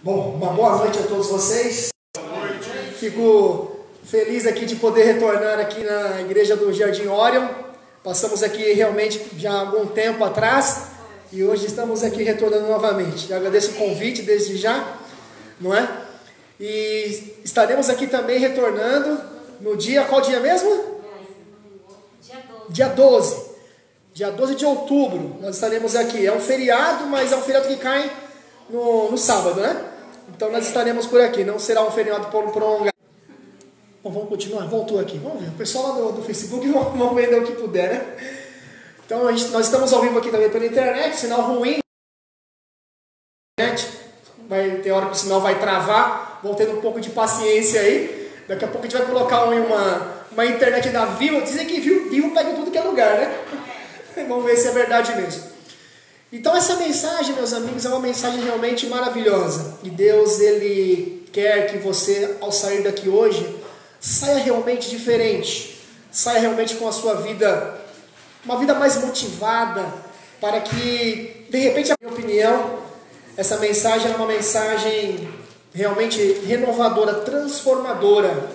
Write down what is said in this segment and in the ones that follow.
Bom, uma boa noite a todos vocês. Boa noite. Fico feliz aqui de poder retornar aqui na igreja do Jardim Orion. Passamos aqui realmente já há algum tempo atrás e hoje estamos aqui retornando novamente. Eu agradeço o convite desde já, não é? E estaremos aqui também retornando no dia, qual dia mesmo? Dia 12. Dia 12 de outubro nós estaremos aqui. É um feriado, mas é um feriado que cai no sábado, né? Então nós estaremos por aqui. Não será um feriado prolongado. Bom, vamos continuar. Voltou aqui. Vamos ver. O pessoal lá do Facebook vão vender o que puder, né? Então nós estamos ao vivo aqui também pela internet. Sinal ruim. Vai ter hora que o sinal vai travar. Vão tendo um pouco de paciência aí. Daqui a pouco a gente vai colocar uma internet da Vivo. Dizem que Vivo pega em tudo que é lugar, né? Vamos ver se é verdade mesmo. Então essa mensagem, meus amigos, é uma mensagem realmente maravilhosa. E Deus, Ele quer que você, ao sair daqui hoje, saia realmente diferente. Saia realmente com a sua vida, uma vida mais motivada, para que, de repente, a minha opinião, essa mensagem é uma mensagem realmente renovadora, transformadora.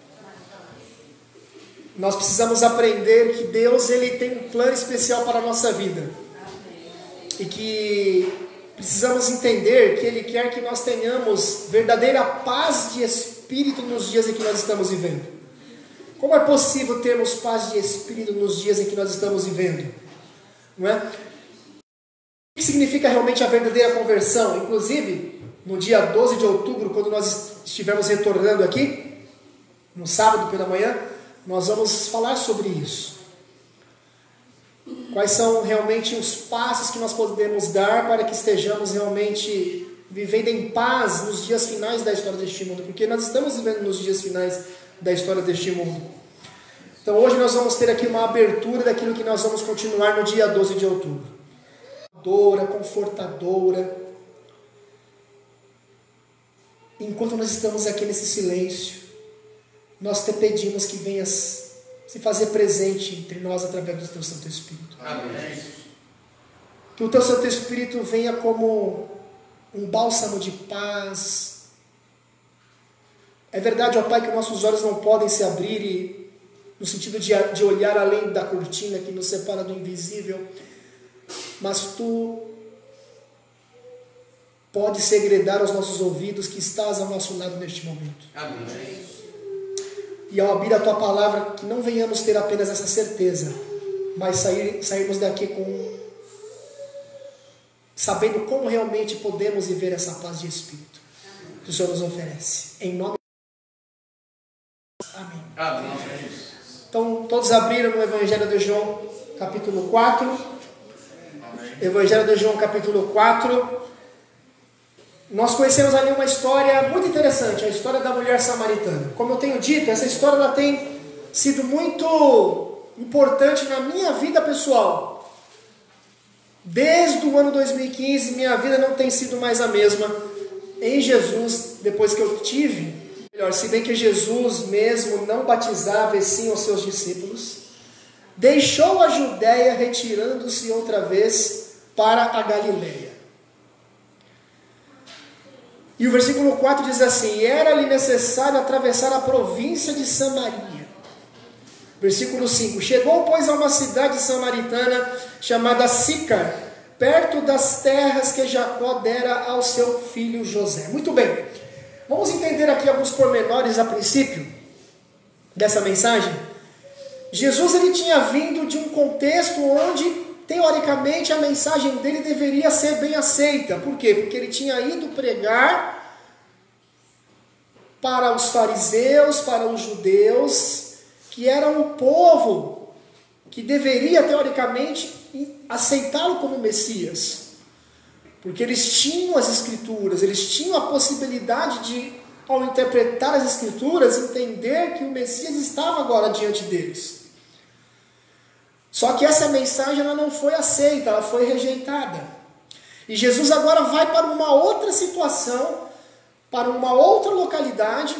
Nós precisamos aprender que Deus, Ele tem um plano especial para a nossa vida. E que precisamos entender que Ele quer que nós tenhamos verdadeira paz de espírito nos dias em que nós estamos vivendo. Como é possível termos paz de espírito nos dias em que nós estamos vivendo? Não é? O que significa realmente a verdadeira conversão? Inclusive, no dia 12 de outubro, quando nós estivermos retornando aqui, no sábado pela manhã, nós vamos falar sobre isso. Quais são realmente os passos que nós podemos dar para que estejamos realmente vivendo em paz nos dias finais da história deste mundo? Porque nós estamos vivendo nos dias finais da história deste mundo. Então hoje nós vamos ter aqui uma abertura daquilo que nós vamos continuar no dia 12 de outubro. Confortadora. Enquanto nós estamos aqui nesse silêncio, nós te pedimos que venhas se fazer presente entre nós através do Teu Santo Espírito. Amém. Que o Teu Santo Espírito venha como um bálsamo de paz. É verdade, ó Pai, que nossos olhos não podem se abrir no sentido de olhar além da cortina que nos separa do invisível, mas Tu podes segredar aos nossos ouvidos que estás ao nosso lado neste momento. Amém. E ao abrir a Tua palavra, que não venhamos ter apenas essa certeza, mas sairmos daqui sabendo como realmente podemos viver essa paz de espírito que o Senhor nos oferece. Em nome de Jesus. Amém. Amém. Então, todos abriram no Evangelho de João, capítulo 4. Amém. Evangelho de João, capítulo 4. Nós conhecemos ali uma história muito interessante, a história da mulher samaritana. Como eu tenho dito, essa história ela tem sido muito importante na minha vida pessoal. Desde o ano 2015, minha vida não tem sido mais a mesma em Jesus, depois que eu tive. Se bem que Jesus mesmo não batizava e sim os seus discípulos, deixou a Judéia retirando-se outra vez para a Galileia. E o versículo 4 diz assim: era-lhe necessário atravessar a província de Samaria. Versículo 5: chegou, pois, a uma cidade samaritana chamada Sicar, perto das terras que Jacó dera ao seu filho José. Muito bem, vamos entender aqui alguns pormenores a princípio dessa mensagem. Jesus ele tinha vindo de um contexto onde, teoricamente, a mensagem dele deveria ser bem aceita. Por quê? Porque ele tinha ido pregar para os fariseus, para os judeus, que eram o povo que deveria, teoricamente, aceitá-lo como Messias. Porque eles tinham as Escrituras, eles tinham a possibilidade de, ao interpretar as Escrituras, entender que o Messias estava agora diante deles. Só que essa mensagem ela não foi aceita, ela foi rejeitada. E Jesus agora vai para uma outra situação, para uma outra localidade.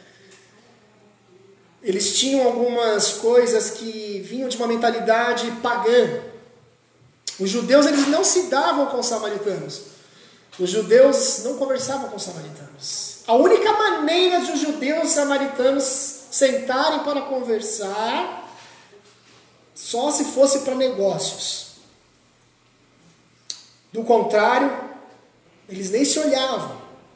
Eles tinham algumas coisas que vinham de uma mentalidade pagã. Os judeus eles não se davam com os samaritanos. Os judeus não conversavam com os samaritanos. A única maneira de os judeus e os samaritanos sentarem para conversar, só se fosse para negócios. Do contrário, eles nem se olhavam.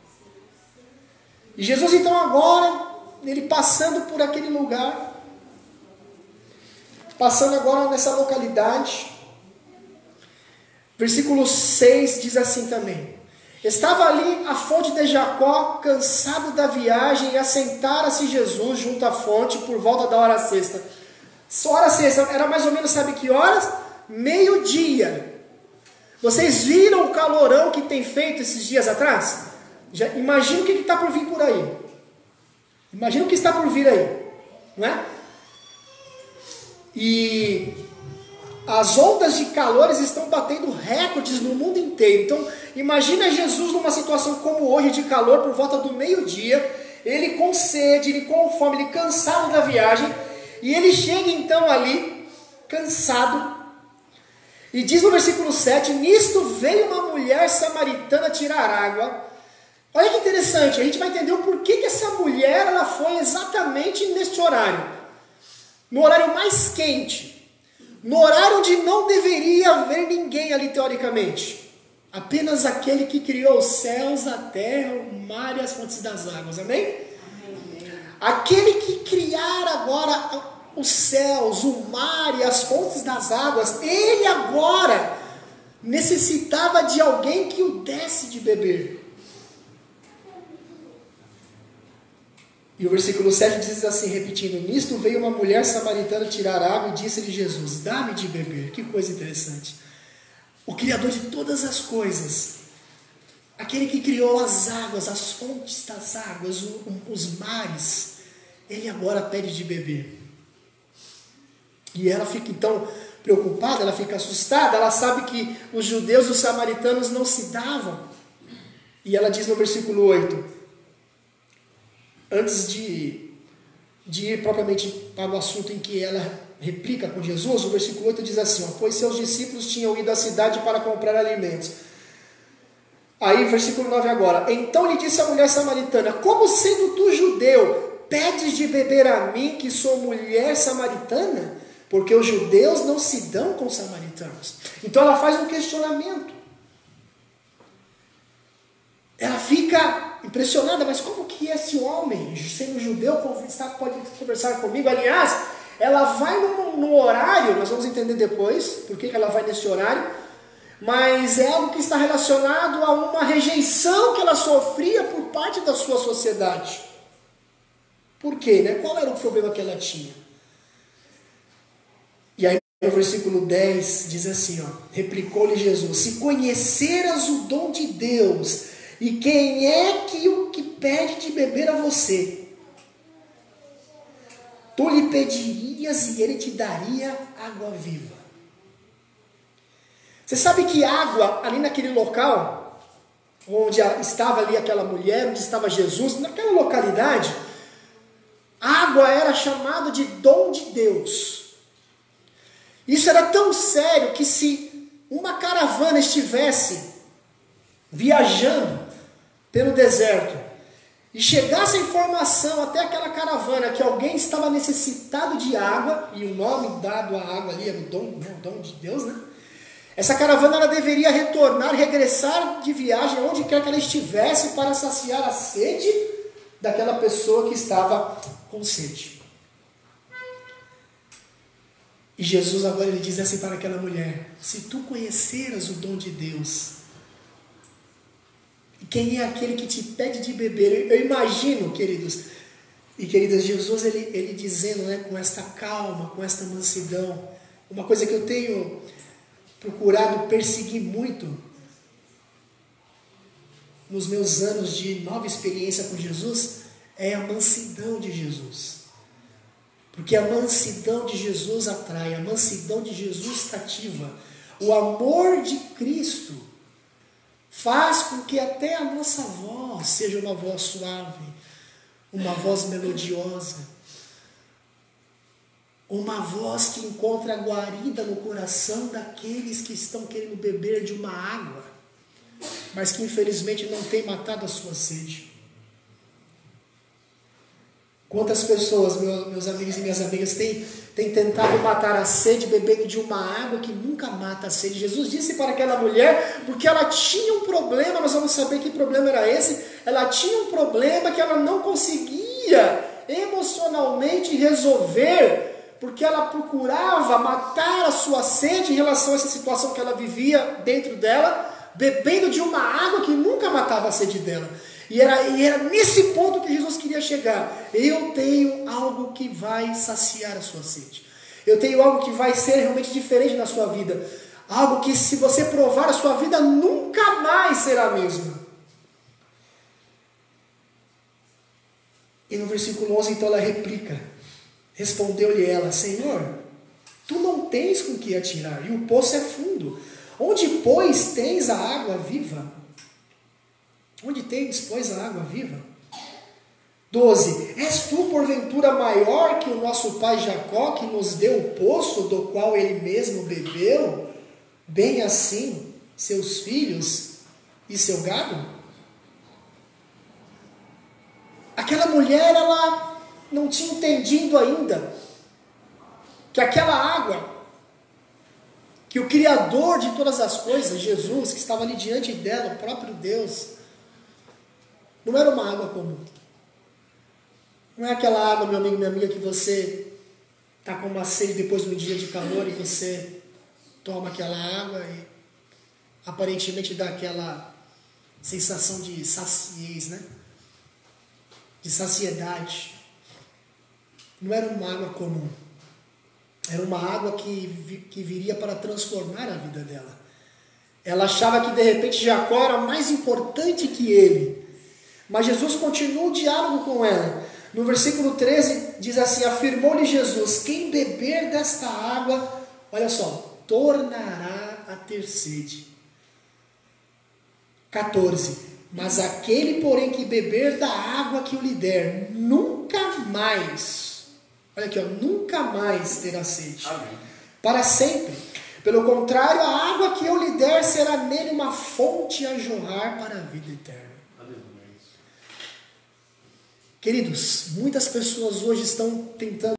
E Jesus então agora, ele passando por aquele lugar, passando agora nessa localidade, versículo 6 diz assim também: estava ali a fonte de Jacó, cansado da viagem, e assentara-se Jesus junto à fonte por volta da hora sexta. Hora sexta era mais ou menos, sabe que horas? Meio-dia. Vocês viram o calorão que tem feito esses dias atrás? Já imagina o que está por vir por aí. Imagina o que está por vir aí, não é? E as ondas de calores estão batendo recordes no mundo inteiro. Então, imagina Jesus numa situação como hoje de calor, por volta do meio-dia, ele com sede, ele com fome, ele cansado da viagem, e ele chega então ali, cansado, e diz no versículo 7, nisto veio uma mulher samaritana tirar água. Olha que interessante, a gente vai entender o porquê que essa mulher ela foi exatamente neste horário, no horário mais quente, no horário onde não deveria haver ninguém ali teoricamente, apenas aquele que criou os céus, a terra, o mar e as fontes das águas, amém? Amém. Aquele que criar agora os céus, o mar e as fontes das águas, ele agora necessitava de alguém que o desse de beber. E o versículo 7 diz assim, repetindo, nisto veio uma mulher samaritana tirar água e disse-lhe Jesus, dá-me de beber. Que coisa interessante. O Criador de todas as coisas, aquele que criou as águas, as fontes das águas, os mares, ele agora pede de beber. E ela fica então preocupada, ela fica assustada, ela sabe que os judeus e os samaritanos não se davam. E ela diz no versículo 8, antes de ir propriamente para o assunto em que ela replica com Jesus, o versículo 8 diz assim, pois seus discípulos tinham ido à cidade para comprar alimentos. Aí, versículo 9 agora, então lhe disse a mulher samaritana, como sendo tu judeu, pedes de beber a mim, que sou mulher samaritana? Porque os judeus não se dão com os samaritanos. Então ela faz um questionamento. Ela fica impressionada, mas como que esse homem, sendo judeu, pode conversar comigo? Aliás, ela vai no horário, nós vamos entender depois, por que ela vai nesse horário, mas é algo que está relacionado a uma rejeição que ela sofria por parte da sua sociedade. Por quê? Né? Qual era o problema que ela tinha? E aí no versículo 10 diz assim, replicou-lhe Jesus, se conheceras o dom de Deus, e quem é que o que pede de beber a você? Tu lhe pedirias e ele te daria água viva. Você sabe que água, ali naquele local, onde estava ali aquela mulher, onde estava Jesus, naquela localidade, água era chamada de dom de Deus. Isso era tão sério que se uma caravana estivesse viajando pelo deserto e chegasse a informação até aquela caravana que alguém estava necessitado de água, e o nome dado à água ali era o dom, né, o dom de Deus, né? Essa caravana ela deveria regressar de viagem onde quer que ela estivesse para saciar a sede daquela pessoa que estava com sede. E Jesus agora ele diz assim para aquela mulher, se tu conheceras o dom de Deus, quem é aquele que te pede de beber? Eu imagino, queridos e queridas, Jesus ele dizendo, né, com esta calma, com esta mansidão, uma coisa que eu tenho procurado perseguir muito nos meus anos de nova experiência com Jesus, é a mansidão de Jesus. Porque a mansidão de Jesus atrai, a mansidão de Jesus cativa. O amor de Cristo faz com que até a nossa voz seja uma voz suave, uma voz melodiosa, uma voz que encontra guarida no coração daqueles que estão querendo beber de uma água. mas que infelizmente não tem matado a sua sede. Quantas pessoas, meus amigos e minhas amigas, têm tentado matar a sede bebendo de uma água que nunca mata a sede? Jesus disse para aquela mulher, porque ela tinha um problema, nós vamos saber que problema era esse. Ela tinha um problema que ela não conseguia emocionalmente resolver, porque ela procurava matar a sua sede em relação a essa situação que ela vivia dentro dela, bebendo de uma água que nunca matava a sede dela. E era nesse ponto que Jesus queria chegar. Eu tenho algo que vai saciar a sua sede. Eu tenho algo que vai ser realmente diferente na sua vida. Algo que, se você provar, a sua vida nunca mais será a mesma. E no versículo 11, então, ela replica. Respondeu-lhe ela: Senhor, tu não tens com que atirar, e o poço é fundo. Onde, pois, tens a água viva? Onde tens, pois, a água viva? 12. És tu, porventura, maior que o nosso pai Jacó, que nos deu o poço do qual ele mesmo bebeu? Bem assim, seus filhos e seu gado? Aquela mulher, ela não tinha entendido ainda que aquela água, que o Criador de todas as coisas, Jesus, que estava ali diante dela, o próprio Deus, não era uma água comum. Não é aquela água, meu amigo, minha amiga, que você está com uma sede depois de um dia de calor e você toma aquela água e aparentemente dá aquela sensação de saciez, né? De saciedade. Não era uma água comum. Era uma água que viria para transformar a vida dela. Ela achava que de repente Jacó era mais importante que ele. Mas Jesus continua o diálogo com ela. No versículo 13 diz assim: afirmou-lhe Jesus: quem beber desta água, olha só, tornará a ter sede. 14. Mas aquele, porém, que beber da água que eu lhe der, nunca mais, olha aqui, ó, nunca mais terá sede. Amém. Para sempre. Pelo contrário, a água que eu lhe der será nele uma fonte a jorrar para a vida eterna. Queridos, muitas pessoas hoje estão tentando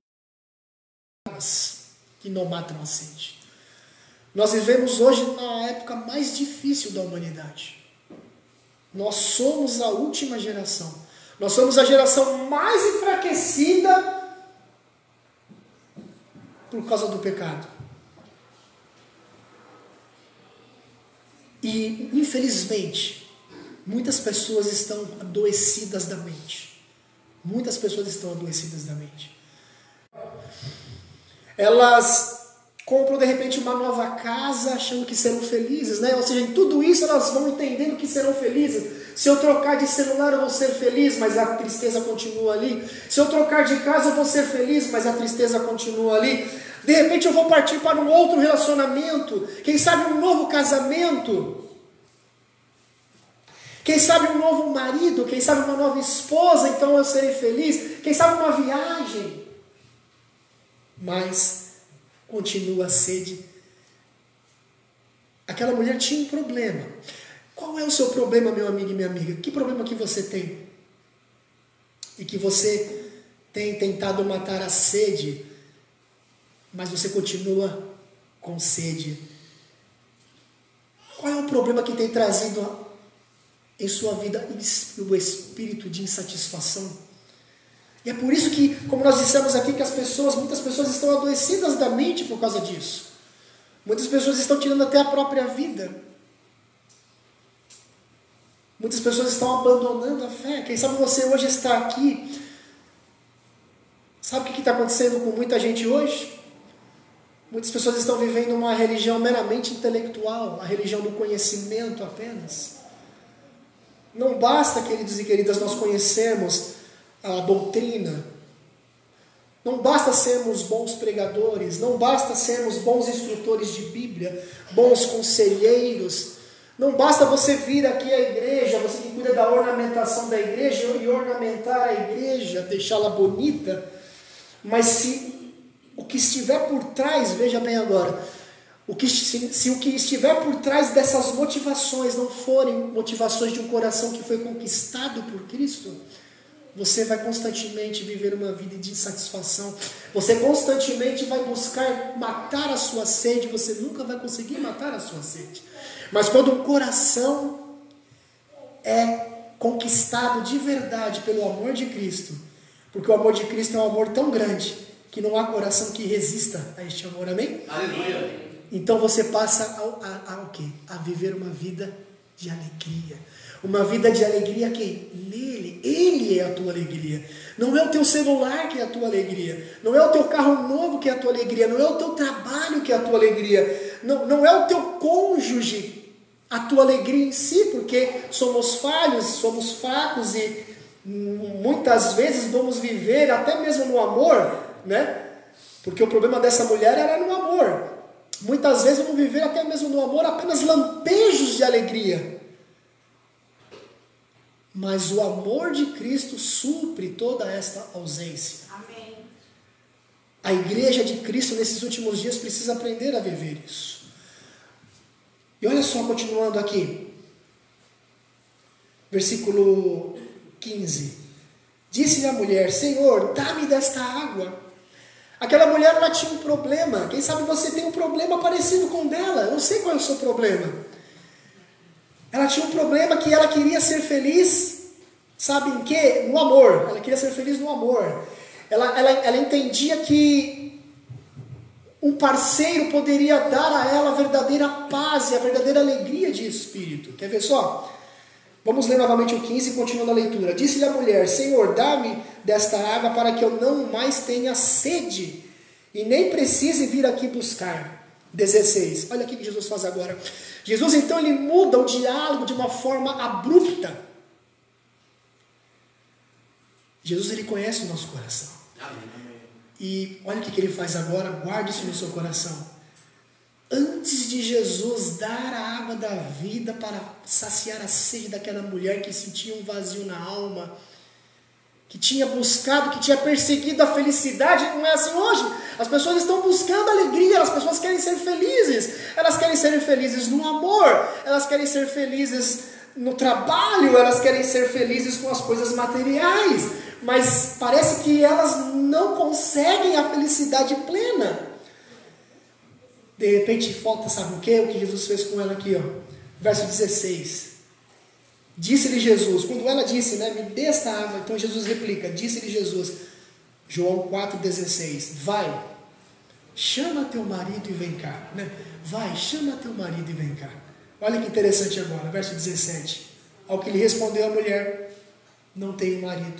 que não matam a sede. Nós vivemos hoje na época mais difícil da humanidade. Nós somos a última geração. Nós somos a geração mais enfraquecida por causa do pecado. E, infelizmente, muitas pessoas estão adoecidas da mente. Muitas pessoas estão adoecidas da mente. Elas compram de repente uma nova casa achando que serão felizes, né? Ou seja, em tudo isso elas vão entendendo que serão felizes. Se eu trocar de celular eu vou ser feliz, mas a tristeza continua ali. Se eu trocar de casa eu vou ser feliz, mas a tristeza continua ali. De repente eu vou partir para um outro relacionamento, quem sabe um novo casamento. Quem sabe um novo marido, quem sabe uma nova esposa, então eu serei feliz. Quem sabe uma viagem. Mas continua a sede. Aquela mulher tinha um problema. Qual é o seu problema, meu amigo e minha amiga? Que problema que você tem? E que você tem tentado matar a sede, mas você continua com sede. Qual é o problema que tem trazido em sua vida o espírito de insatisfação? E é por isso que, como nós dissemos aqui, que muitas pessoas estão adoecidas da mente por causa disso. Muitas pessoas estão tirando até a própria vida. Muitas pessoas estão abandonando a fé. Quem sabe você hoje está aqui. Sabe o que está acontecendo com muita gente hoje? Muitas pessoas estão vivendo uma religião meramente intelectual, a religião do conhecimento apenas. Não basta, queridos e queridas, nós conhecermos a doutrina. Não basta sermos bons pregadores, não basta sermos bons instrutores de Bíblia, bons conselheiros. Não basta você vir aqui à igreja, você que cuida da ornamentação da igreja e ornamentar a igreja, deixá-la bonita. Mas se o que estiver por trás, veja bem agora, Se o que estiver por trás dessas motivações não forem motivações de um coração que foi conquistado por Cristo, você vai constantemente viver uma vida de insatisfação. Você constantemente vai buscar matar a sua sede. Você nunca vai conseguir matar a sua sede. Mas quando um coração é conquistado de verdade pelo amor de Cristo, porque o amor de Cristo é um amor tão grande que não há coração que resista a este amor, amém? Aleluia. Então você passa o quê? A viver uma vida de alegria. Uma vida de alegria que nele, ele é a tua alegria. Não é o teu celular que é a tua alegria. Não é o teu carro novo que é a tua alegria. Não é o teu trabalho que é a tua alegria. Não é o teu cônjuge a tua alegria em si, porque somos falhos, somos fracos e muitas vezes vamos viver até mesmo no amor, né? Porque o problema dessa mulher era no amor. Muitas vezes vamos viver até mesmo no amor apenas lampejos de alegria. Mas o amor de Cristo supre toda esta ausência. Amém. A igreja de Cristo nesses últimos dias precisa aprender a viver isso. E olha só, continuando aqui. Versículo 15. Disse-lhe a mulher: Senhor, dá-me desta água. Aquela mulher, ela tinha um problema. Quem sabe você tem um problema parecido com o dela. Eu não sei qual é o seu problema. Ela tinha um problema que ela queria ser feliz, sabe em quê? No amor. Ela queria ser feliz no amor. Ela entendia que um parceiro poderia dar a ela a verdadeira paz e a verdadeira alegria de espírito. Quer ver só? Vamos ler novamente o 15 e continuando a leitura. Disse-lhe a mulher: Senhor, dá-me desta água para que eu não mais tenha sede e nem precise vir aqui buscar. 16. Olha aqui que Jesus faz agora. Jesus então ele muda o diálogo de uma forma abrupta. Jesus ele conhece o nosso coração. E olha o que ele faz agora, guarde isso no seu coração. Antes de Jesus dar a água da vida para saciar a sede daquela mulher que sentia um vazio na alma, que tinha buscado, que tinha perseguido a felicidade, não é assim hoje? As pessoas estão buscando alegria, as pessoas querem ser felizes, elas querem ser felizes no amor, elas querem ser felizes no trabalho, elas querem ser felizes com as coisas materiais, mas parece que elas não conseguem a felicidade plena. De repente falta, sabe o que? O que Jesus fez com ela aqui, ó. Verso 16. Disse-lhe Jesus, quando ela disse, né, me dê esta água, então Jesus replica, disse-lhe Jesus, João 4,16, vai, chama teu marido e vem cá, né? Vai, chama teu marido e vem cá. Olha que interessante agora, verso 17, ao que lhe respondeu a mulher, não tenho marido.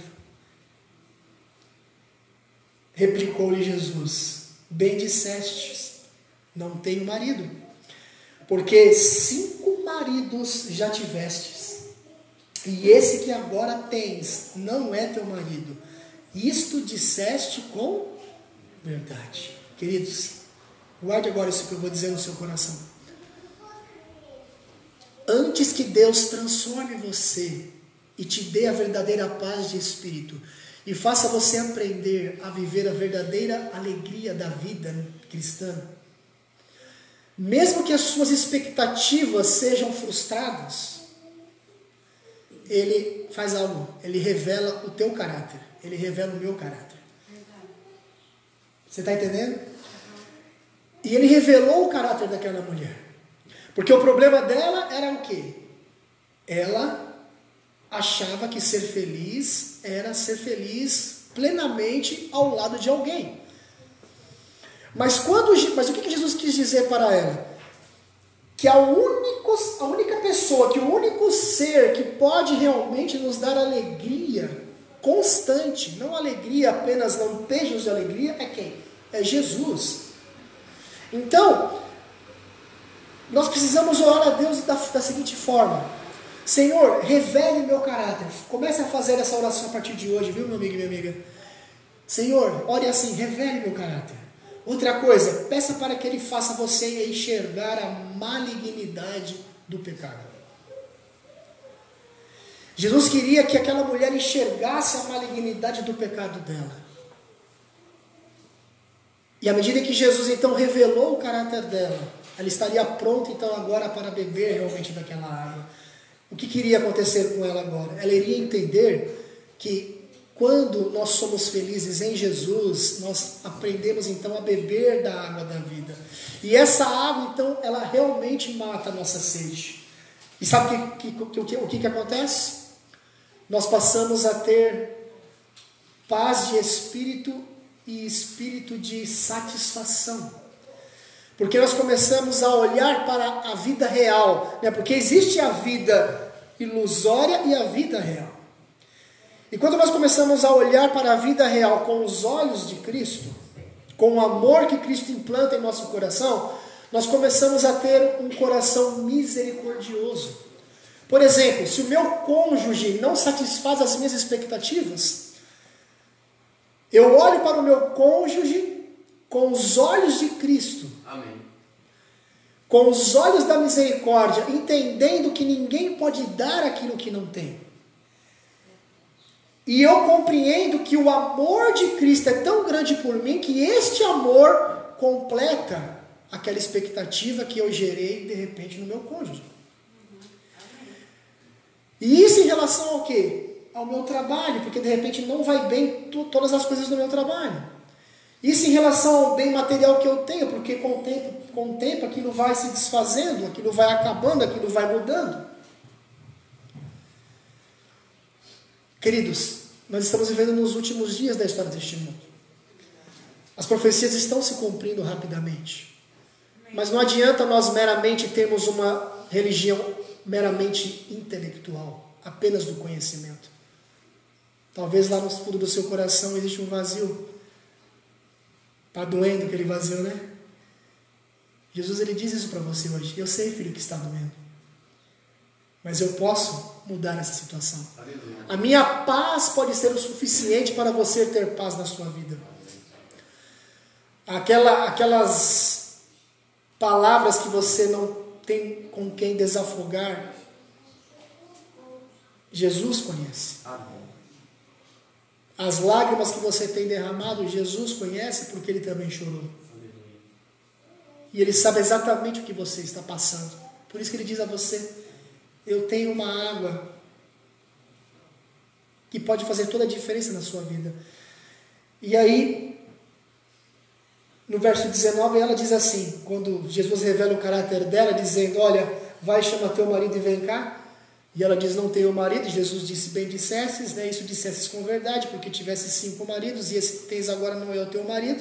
Replicou-lhe Jesus, bem dissestes, não tenho marido, porque 5 maridos já tivestes, e esse que agora tens não é teu marido. Isto disseste com verdade. Queridos, guarde agora isso que eu vou dizer no seu coração. Antes que Deus transforme você e te dê a verdadeira paz de espírito e faça você aprender a viver a verdadeira alegria da vida cristã, mesmo que as suas expectativas sejam frustradas, Ele faz algo, Ele revela o teu caráter, Ele revela o meu caráter. Você está entendendo? E Ele revelou o caráter daquela mulher, porque o problema dela era o quê? Ela achava que ser feliz era ser feliz plenamente ao lado de alguém. Mas o que Jesus quis dizer para ela? Que a única pessoa, que o único ser que pode realmente nos dar alegria constante, não alegria apenas lampejos de alegria, é quem? É Jesus. Então, nós precisamos orar a Deus da seguinte forma: Senhor, revele meu caráter. Comece a fazer essa oração a partir de hoje, viu, meu amigo e minha amiga? Senhor, ore assim, revele meu caráter. Outra coisa, peça para que Ele faça você enxergar a malignidade do pecado. Jesus queria que aquela mulher enxergasse a malignidade do pecado dela. E à medida que Jesus então revelou o caráter dela, ela estaria pronta então agora para beber realmente daquela água. O que iria acontecer com ela agora? Ela iria entender que quando nós somos felizes em Jesus, nós aprendemos então a beber da água da vida. E essa água então, ela realmente mata a nossa sede. E sabe o que acontece? Nós passamos a ter paz de espírito e espírito de satisfação. Porque nós começamos a olhar para a vida real, né? Porque existe a vida ilusória e a vida real. E quando nós começamos a olhar para a vida real com os olhos de Cristo, com o amor que Cristo implanta em nosso coração, nós começamos a ter um coração misericordioso. Por exemplo, se o meu cônjuge não satisfaz as minhas expectativas, eu olho para o meu cônjuge com os olhos de Cristo. Amém. Com os olhos da misericórdia, entendendo que ninguém pode dar aquilo que não tem. E eu compreendo que o amor de Cristo é tão grande por mim, que este amor completa aquela expectativa que eu gerei de repente no meu cônjuge. E isso em relação ao quê? Ao meu trabalho, porque de repente não vai bem todas as coisas do meu trabalho. Isso em relação ao bem material que eu tenho, porque com o tempo aquilo vai se desfazendo, aquilo vai acabando, aquilo vai mudando. Queridos, nós estamos vivendo nos últimos dias da história deste mundo. As profecias estão se cumprindo rapidamente. Mas não adianta nós meramente termos uma religião meramente intelectual, apenas do conhecimento. Talvez lá no fundo do seu coração existe um vazio. Está doendo aquele vazio, né? Jesus, ele diz isso para você hoje. Eu sei, filho, que está doendo. Mas eu posso mudar essa situação. A minha paz pode ser o suficiente para você ter paz na sua vida. Aquelas palavras que você não tem com quem desafogar, Jesus conhece. As lágrimas que você tem derramado, Jesus conhece, porque Ele também chorou. E Ele sabe exatamente o que você está passando. Por isso que Ele diz a você: eu tenho uma água que pode fazer toda a diferença na sua vida. E aí, no verso 19, ela diz assim, quando Jesus revela o caráter dela, dizendo: olha, vai, chama teu marido e vem cá. E ela diz: não tenho marido. Jesus disse: bem dissesses, né? Isso dissesses com verdade, porque tivesse 5 maridos, e esse que tens agora não é o teu marido.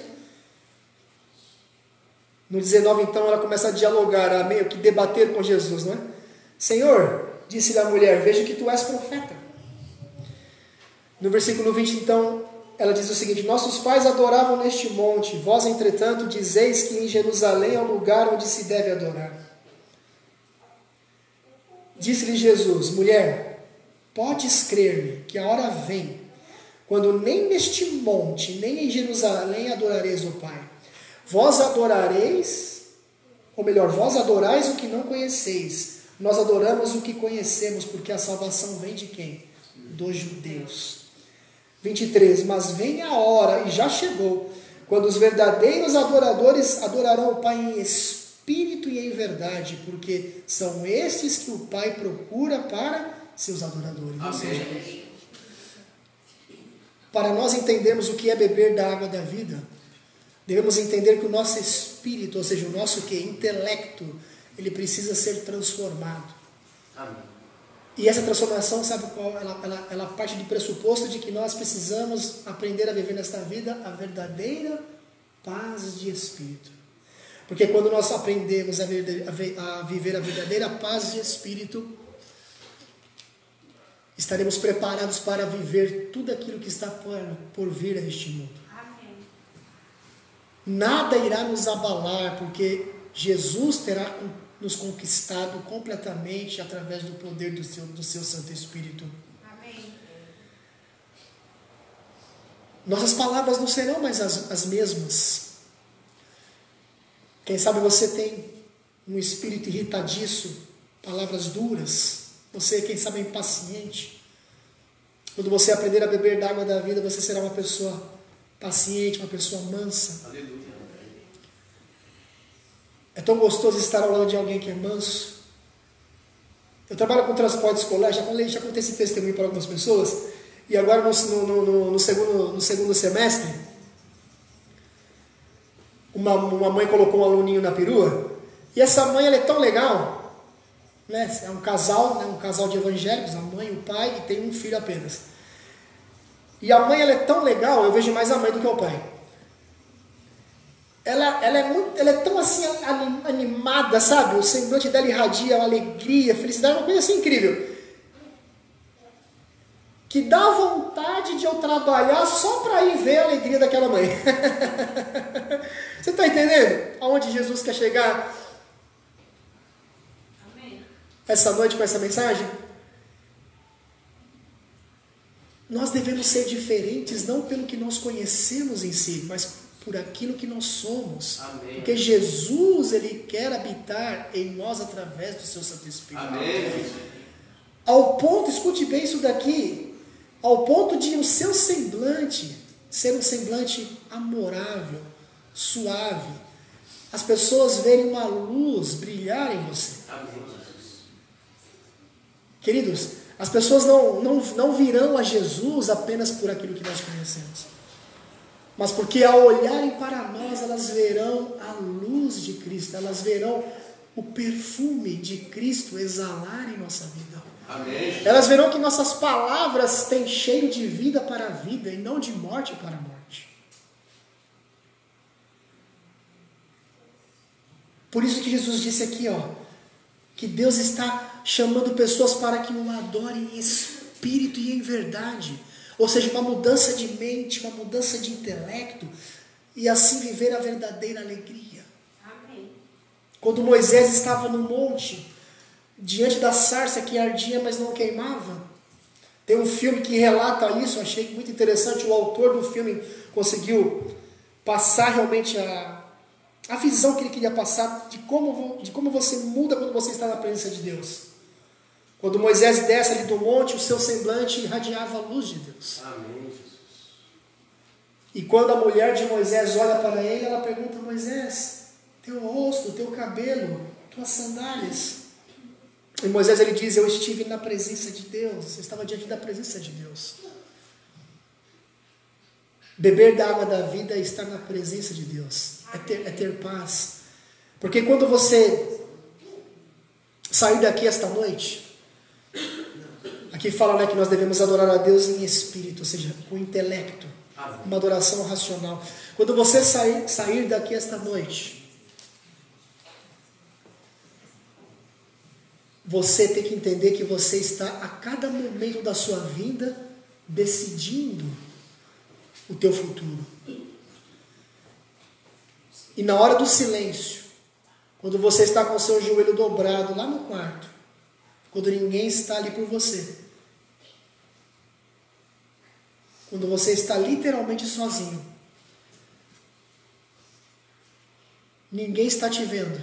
No 19, então, ela começa a dialogar, a meio que debater com Jesus, não é? Senhor, disse-lhe a mulher, vejo que tu és profeta. No versículo 20, então, ela diz o seguinte: nossos pais adoravam neste monte, vós, entretanto, dizeis que em Jerusalém é o lugar onde se deve adorar. Disse-lhe Jesus: mulher, podes crer-me que a hora vem, quando nem neste monte, nem em Jerusalém adorareis o Pai. Vós adorareis, ou melhor, vós adorais o que não conheceis. Nós adoramos o que conhecemos, porque a salvação vem de quem? Dos judeus. 23, mas vem a hora, e já chegou, quando os verdadeiros adoradores adorarão o Pai em espírito e em verdade, porque são estes que o Pai procura para seus adoradores. Ou seja, para nós entendermos o que é beber da água da vida, devemos entender que o nosso espírito, ou seja, o nosso intelecto, ele precisa ser transformado. Amém. E essa transformação, sabe qual? Ela parte do pressuposto de que nós precisamos aprender a viver nesta vida a verdadeira paz de espírito. Porque quando nós aprendemos a viver a verdadeira paz de espírito, estaremos preparados para viver tudo aquilo que está por vir a este mundo. Amém. Nada irá nos abalar, porque Jesus terá nos conquistado completamente através do poder do seu Santo Espírito. Amém. Nossas palavras não serão mais as mesmas. Quem sabe você tem um espírito irritadiço, palavras duras. Você, quem sabe, é impaciente. Quando você aprender a beber da água da vida, você será uma pessoa paciente, uma pessoa mansa. Aleluia. É tão gostoso estar ao lado de alguém que é manso. Eu trabalho com transporte escolar, já contei esse testemunho para algumas pessoas, e agora no segundo semestre, uma mãe colocou um aluninho na perua, e essa mãe ela é tão legal, né? É um casal de evangélicos, a mãe e o pai, e tem um filho apenas. E a mãe ela é tão legal, eu vejo mais a mãe do que o pai. Ela é tão assim animada, sabe? O semblante dela irradia alegria, felicidade, uma coisa assim incrível. Que dá vontade de eu trabalhar só para ir ver a alegria daquela mãe. Você está entendendo aonde Jesus quer chegar? Amém. Essa noite com essa mensagem? Nós devemos ser diferentes não pelo que nós conhecemos em si, mas por aquilo que nós somos. Amém. Porque Jesus, Ele quer habitar em nós através do seu Santo Espírito. Amém. Ao ponto, escute bem isso daqui, ao ponto de o seu semblante ser um semblante amorável, suave. As pessoas verem uma luz brilhar em você. Amém. Queridos, as pessoas não virão a Jesus apenas por aquilo que nós conhecemos. Mas porque ao olharem para nós, elas verão a luz de Cristo, elas verão o perfume de Cristo exalar em nossa vida. Amém. Elas verão que nossas palavras têm cheiro de vida para a vida e não de morte para a morte. Por isso que Jesus disse aqui, que Deus está chamando pessoas para que o adorem em espírito e em verdade. Ou seja, uma mudança de mente, uma mudança de intelecto, e assim viver a verdadeira alegria. Amém. Quando Moisés estava no monte, diante da sarça que ardia, mas não queimava, tem um filme que relata isso, eu achei muito interessante, o autor do filme conseguiu passar realmente a visão que ele queria passar, de como você muda quando você está na presença de Deus. Quando Moisés desce ali do monte, o seu semblante irradiava a luz de Deus. Amém, Jesus. E quando a mulher de Moisés olha para ele, ela pergunta: Moisés, teu rosto, teu cabelo, tuas sandálias. E Moisés ele diz: eu estive na presença de Deus, eu estava diante da presença de Deus. Beber da água da vida é estar na presença de Deus, é ter paz. Porque quando você sair daqui esta noite, aqui fala, que nós devemos adorar a Deus em espírito, ou seja, com intelecto, uma adoração racional. Quando você sair daqui esta noite, você tem que entender que você está a cada momento da sua vida decidindo o teu futuro. E na hora do silêncio, quando você está com o seu joelho dobrado lá no quarto, quando ninguém está ali por você, quando você está literalmente sozinho, ninguém está te vendo,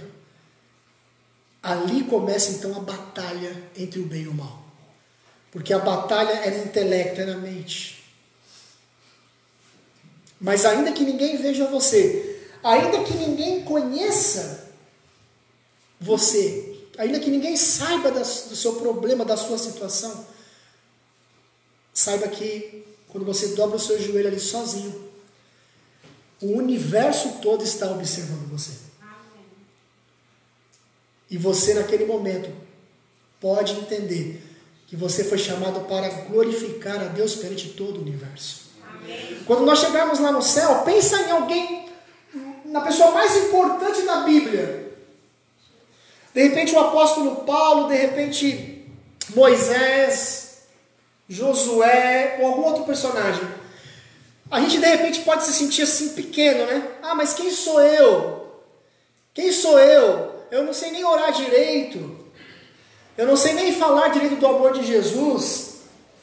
ali começa então a batalha entre o bem e o mal. Porque a batalha é no intelecto, é na mente. Mas ainda que ninguém veja você, ainda que ninguém conheça você, ainda que ninguém saiba do seu problema, da sua situação, saiba que quando você dobra o seu joelho ali sozinho, o universo todo está observando você. E você naquele momento pode entender que você foi chamado para glorificar a Deus perante todo o universo. Amém. Quando nós chegarmos lá no céu, pensa em alguém, na pessoa mais importante da Bíblia. De repente o apóstolo Paulo, de repente Moisés, Josué ou algum outro personagem. A gente de repente pode se sentir assim pequeno, né? Ah, mas quem sou eu? Quem sou eu? Eu não sei nem orar direito. Eu não sei nem falar direito do amor de Jesus.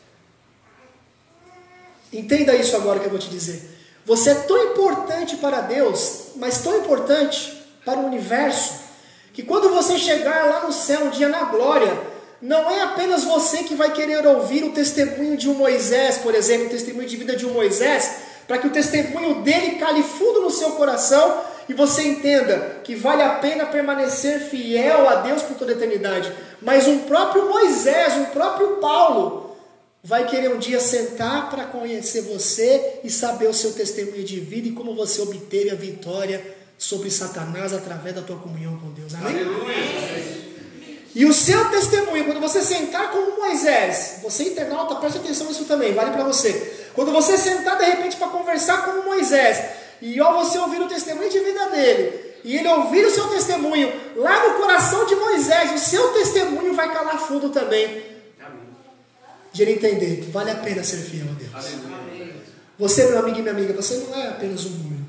Entenda isso agora que eu vou te dizer. Você é tão importante para Deus, mas tão importante para o universo, que quando você chegar lá no céu, um dia na glória, não é apenas você que vai querer ouvir o testemunho de um Moisés, por exemplo, o testemunho de vida de um Moisés, para que o testemunho dele cale fundo no seu coração e você entenda que vale a pena permanecer fiel a Deus por toda a eternidade. Mas um próprio Moisés, um próprio Paulo, vai querer um dia sentar para conhecer você e saber o seu testemunho de vida e como você obteve a vitória sobre Satanás através da tua comunhão com Deus. Amém? Aleluia. E o seu testemunho, quando você sentar como Moisés, você internauta, preste atenção nisso também, vale para você. Quando você sentar de repente para conversar com Moisés, e ao você ouvir o testemunho de vida dele, e ele ouvir o seu testemunho lá no coração de Moisés, o seu testemunho vai calar fundo também. De ele entender que vale a pena ser fiel a Deus. Amém. Você, meu amigo e minha amiga, você não é apenas um número.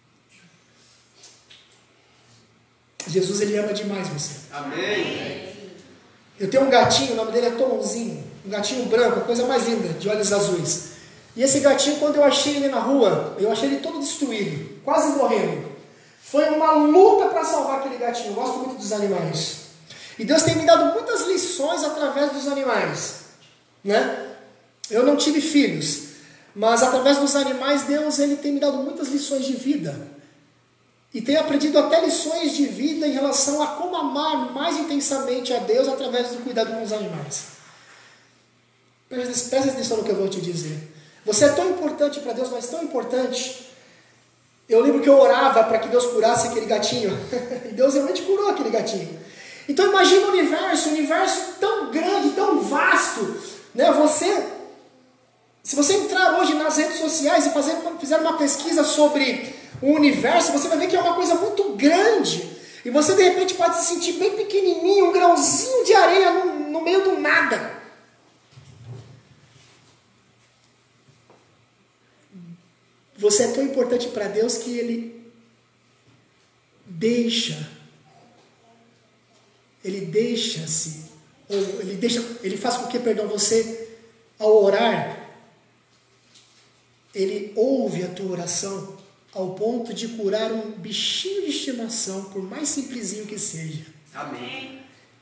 Jesus, ele ama demais você. Amém. Eu tenho um gatinho, o nome dele é Tomãozinho, um gatinho branco, a coisa mais linda, de olhos azuis. E esse gatinho, quando eu achei ele na rua, eu achei ele todo destruído, quase morrendo. Foi uma luta para salvar aquele gatinho. Eu gosto muito dos animais. E Deus tem me dado muitas lições através dos animais, né? Eu não tive filhos, mas através dos animais, Deus, ele tem me dado muitas lições de vida. E tenho aprendido até lições de vida em relação a como amar mais intensamente a Deus através do cuidado com os animais. Presta atenção no que eu vou te dizer. Você é tão importante para Deus, mas tão importante. Eu lembro que eu orava para que Deus curasse aquele gatinho. E Deus realmente curou aquele gatinho. Então imagina o universo tão grande, tão vasto. Né? Se você entrar hoje nas redes sociais e fizer uma pesquisa sobre o universo, você vai ver que é uma coisa muito grande. E você de repente pode se sentir bem pequenininho, um grãozinho de areia no meio do nada. Você é tão importante para Deus que Ele faz com que, você, ao orar, Ele ouve a tua oração ao ponto de curar um bichinho de estimação, por mais simplesinho que seja. Amém.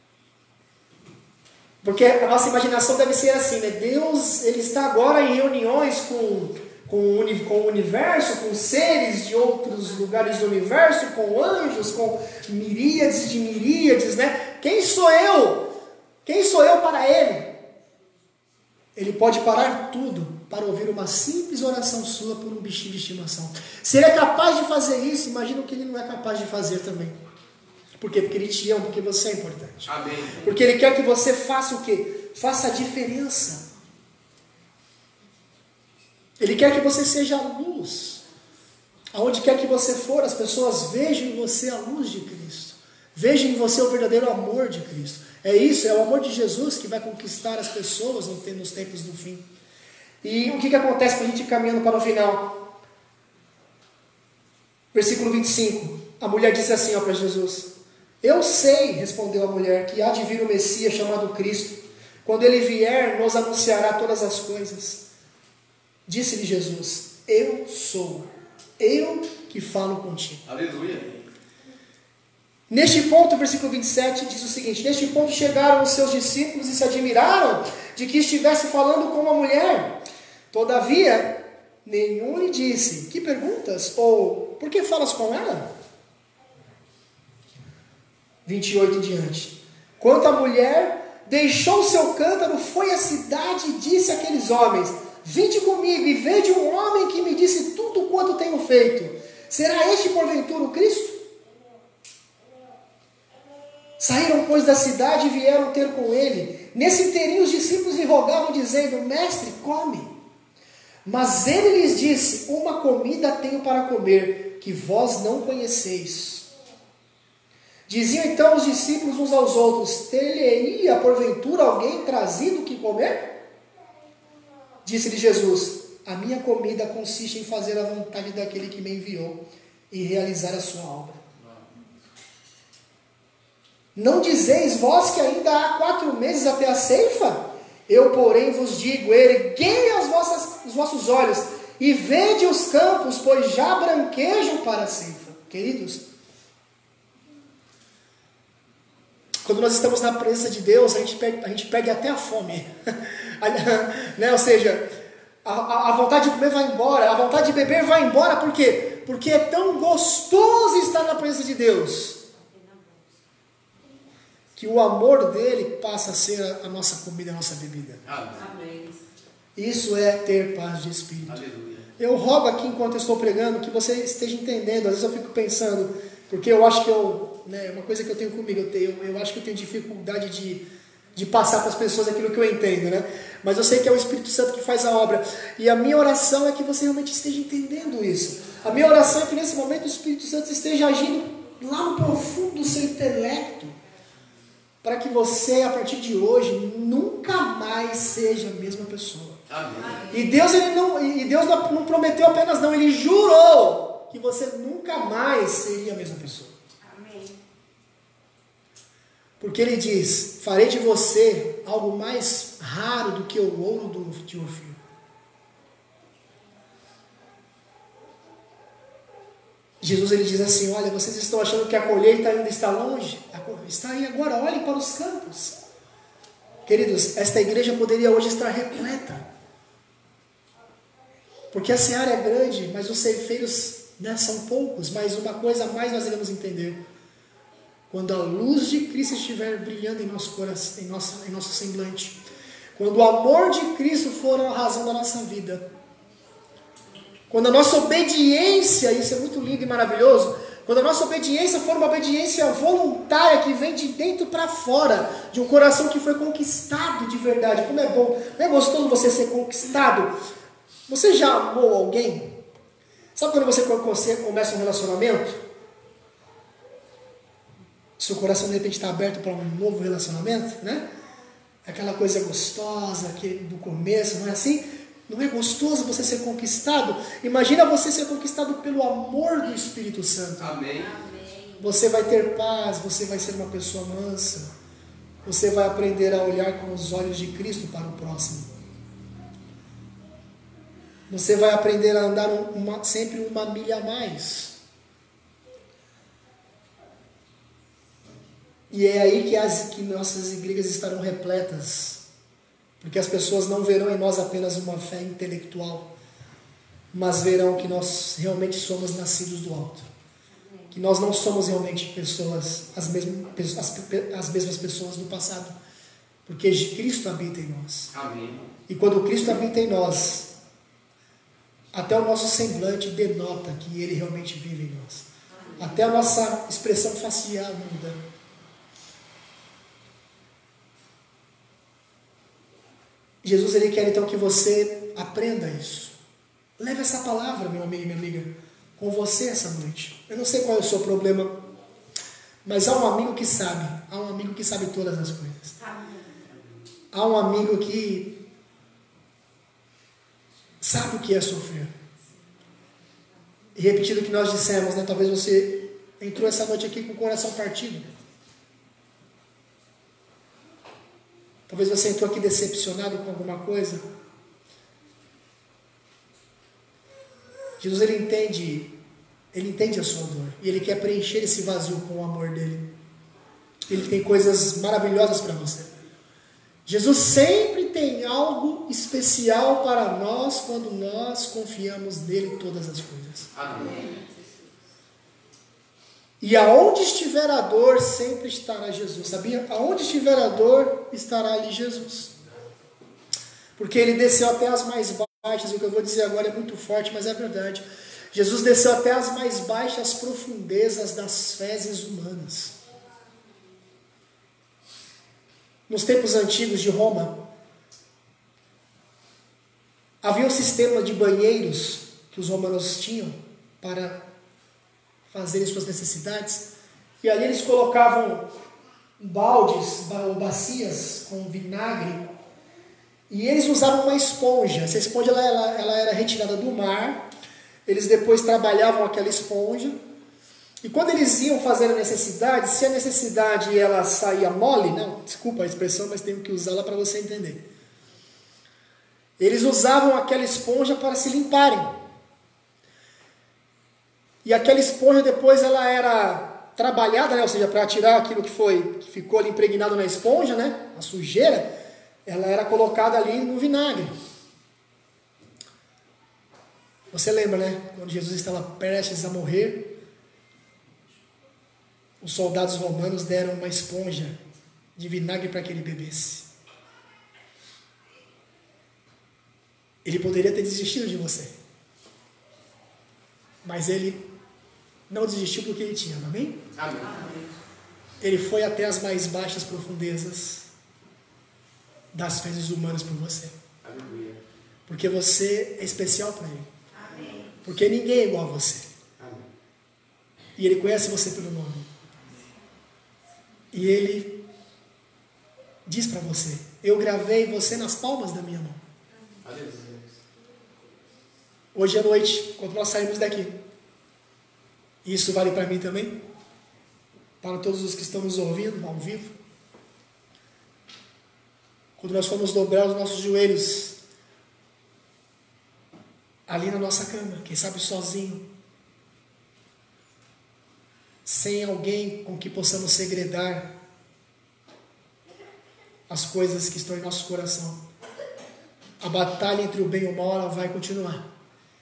Porque a nossa imaginação deve ser assim, né? Deus, Ele está agora em reuniões com o universo, com seres de outros lugares do universo, com anjos, com miríades de miríades, né? Quem sou eu? Quem sou eu para Ele? Ele pode parar tudo para ouvir uma simples oração sua por um bichinho de estimação. Se Ele é capaz de fazer isso, imagina o que Ele não é capaz de fazer também. Por quê? Porque Ele te ama, porque você é importante. Amém. Porque Ele quer que você faça o quê? Faça a diferença. Ele quer que você seja a luz. Aonde quer que você for, as pessoas vejam em você a luz de Cristo. Vejam em você o verdadeiro amor de Cristo. É isso, é o amor de Jesus que vai conquistar as pessoas nos tempos do fim. E o que acontece para a gente ir caminhando para o final? Versículo 25. A mulher disse assim para Jesus: Eu sei, respondeu a mulher, que há de vir o Messias chamado Cristo. Quando ele vier, nos anunciará todas as coisas. Disse-lhe Jesus: Eu sou, eu que falo contigo. Aleluia. Neste ponto, versículo 27 diz o seguinte: Neste ponto chegaram os seus discípulos e se admiraram de que estivesse falando com uma mulher. Todavia, nenhum lhe disse: Que perguntas? Ou, por que falas com ela? 28 em diante. Quanto à mulher, deixou seu cântaro, foi à cidade e disse àqueles homens: Vinde comigo e vede um homem que me disse tudo quanto tenho feito. Será este porventura o Cristo? Saíram, pois, da cidade e vieram ter com ele. Nesse inteirinho os discípulos lhe rogavam, dizendo: Mestre, come. Mas ele lhes disse: Uma comida tenho para comer, que vós não conheceis. Diziam então os discípulos uns aos outros: Ter-lhe-ia porventura alguém trazido que comer? Disse-lhe Jesus: A minha comida consiste em fazer a vontade daquele que me enviou e realizar a sua obra. Não dizeis vós que ainda há 4 meses até a ceifa? Eu, porém, vos digo: erguei os vossos olhos e vede os campos, pois já branquejam para a ceifa. Queridos, quando nós estamos na presença de Deus, a gente perde até a fome. Né? Ou seja, a vontade de comer vai embora, a vontade de beber vai embora. Por quê? Porque é tão gostoso estar na presença de Deus, que o amor dele passa a ser a nossa comida, a nossa bebida. Amém. Isso é ter paz de espírito. Aleluia. Eu rogo aqui, enquanto eu estou pregando, que você esteja entendendo. Às vezes eu fico pensando, porque eu acho que uma coisa que eu tenho comigo, eu acho que eu tenho dificuldade de passar para as pessoas aquilo que eu entendo, né? Mas eu sei que é o Espírito Santo que faz a obra. E a minha oração é que você realmente esteja entendendo isso. A minha oração é que nesse momento o Espírito Santo esteja agindo lá no profundo do seu intelecto, para que você, a partir de hoje, nunca mais seja a mesma pessoa. Amém. E Deus não prometeu apenas não, Ele jurou que você nunca mais seria a mesma pessoa. Amém. Porque Ele diz, farei de você algo mais raro do que o ouro de Ofir. Jesus ele diz assim, olha, vocês estão achando que a colheita ainda está longe? Está aí agora, olhem para os campos. Queridos, esta igreja poderia hoje estar repleta. Porque a seara é grande, mas os ceifeiros, né, são poucos. Mas uma coisa a mais nós devemos entender. Quando a luz de Cristo estiver brilhando em nosso coração, em nosso semblante. Quando o amor de Cristo for a razão da nossa vida. Quando a nossa obediência, isso é muito lindo e maravilhoso, quando a nossa obediência for uma obediência voluntária, que vem de dentro para fora, de um coração que foi conquistado de verdade, como é bom, não é gostoso você ser conquistado? Você já amou alguém? Sabe quando você começa um relacionamento? Seu coração de repente está aberto para um novo relacionamento, né? Aquela coisa gostosa do começo, não é assim? Não é gostoso você ser conquistado? Imagina você ser conquistado pelo amor do Espírito Santo. Amém. Você vai ter paz, você vai ser uma pessoa mansa. Você vai aprender a olhar com os olhos de Cristo para o próximo. Você vai aprender a andar sempre uma milha a mais. E é aí que nossas igrejas estarão repletas. Porque as pessoas não verão em nós apenas uma fé intelectual, mas verão que nós realmente somos nascidos do alto. Que nós não somos realmente pessoas, as mesmas pessoas do passado. Porque Cristo habita em nós. Amém. E quando Cristo habita em nós, até o nosso semblante denota que Ele realmente vive em nós. Até a nossa expressão facial muda. Jesus ele quer então que você aprenda isso. Leve essa palavra, meu amigo e minha amiga, com você essa noite. Eu não sei qual é o seu problema, mas há um amigo que sabe. Há um amigo que sabe todas as coisas. Há um amigo que sabe o que é sofrer. E repetindo o que nós dissemos, né? Talvez você entrou essa noite aqui com o coração partido. Talvez você entrou aqui decepcionado com alguma coisa. Jesus ele entende a sua dor. E Ele quer preencher esse vazio com o amor dEle. Ele tem coisas maravilhosas para você. Jesus sempre tem algo especial para nós quando nós confiamos nele todas as coisas. Amém. E aonde estiver a dor, sempre estará Jesus. Sabia? Aonde estiver a dor, estará ali Jesus. Porque Ele desceu até as mais baixas. O que eu vou dizer agora é muito forte, mas é verdade. Jesus desceu até as mais baixas profundezas das fezes humanas. Nos tempos antigos de Roma, havia um sistema de banheiros que os romanos tinham para fazerem suas necessidades, e ali eles colocavam baldes ou bacias com vinagre, e eles usavam uma esponja. Essa esponja ela era retirada do mar, eles depois trabalhavam aquela esponja, e quando eles iam fazer a necessidade, se a necessidade ela saía mole, não, desculpa a expressão, mas tenho que usá-la para você entender. Eles usavam aquela esponja para se limparem. E aquela esponja depois ela era trabalhada, né? Ou seja, para tirar aquilo que ficou ali impregnado na esponja, né? A sujeira, ela era colocada ali no vinagre. Você lembra, né? Quando Jesus estava prestes a morrer, os soldados romanos deram uma esponja de vinagre para que ele bebesse. Ele poderia ter desistido de você. Mas ele não desistiu porque ele te ama, amém? Amém. Ele foi até as mais baixas profundezas das fezes humanas por você. Aleluia. Porque você é especial para ele. Amém. Porque ninguém é igual a você. Amém. E ele conhece você pelo nome. E ele diz para você: eu gravei você nas palmas da minha mão. Aleluia. Hoje à noite, quando nós saímos daqui, e isso vale para mim também, para todos os que estão nos ouvindo ao vivo, quando nós formos dobrar os nossos joelhos ali na nossa cama, quem sabe sozinho, sem alguém com que possamos segredar as coisas que estão em nosso coração, a batalha entre o bem e o mal, ela vai continuar.